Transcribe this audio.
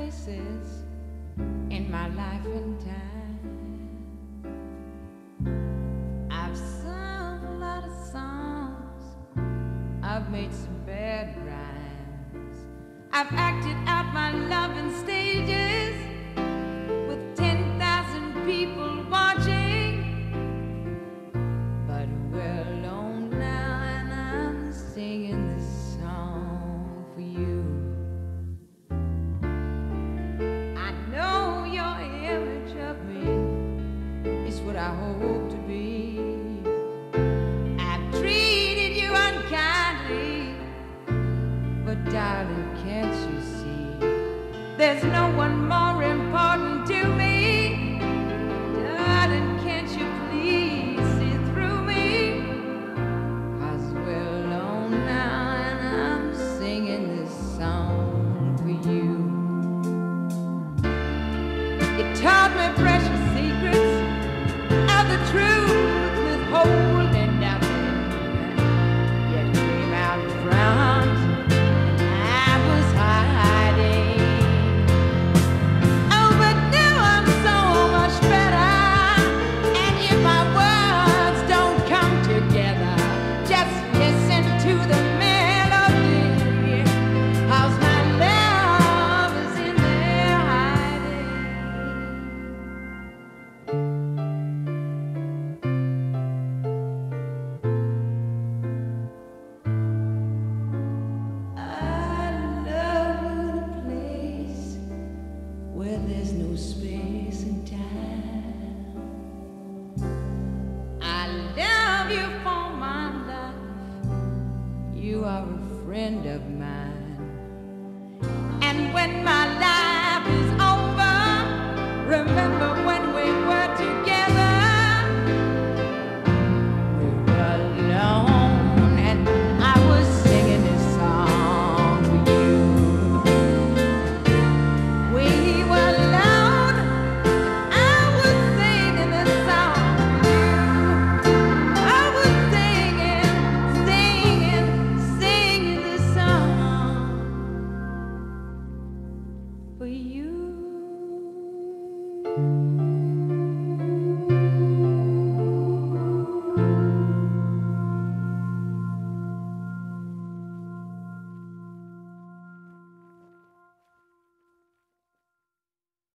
places in my life and time. I've sung a lot of songs, I've made some bad rhymes, I've acted out my love in stages with 10,000 people watching. But we're alone now and I'm singing this song for you. I know your image of me is what I hope to be. I've treated you unkindly, but darling, can't you see there's no one more important to me? Darling, can't you please see through me? 'Cause we're alone now and I'm singing this song for you. You taught me precious secrets of the truth, withholding nothing, yet came out front. I was hiding. Oh, but now I'm so much better. And if my words don't come together, just listen to the melody. 'Cause my love is in there hiding. I love you in a place where there's no space and time. I love you for my life. You are a friend of mine. And when my life is over, remember when we were together. We were alone and I was singing this song for you. We were alone, I was singing this song for you. I was singing, singing, singing this song for you.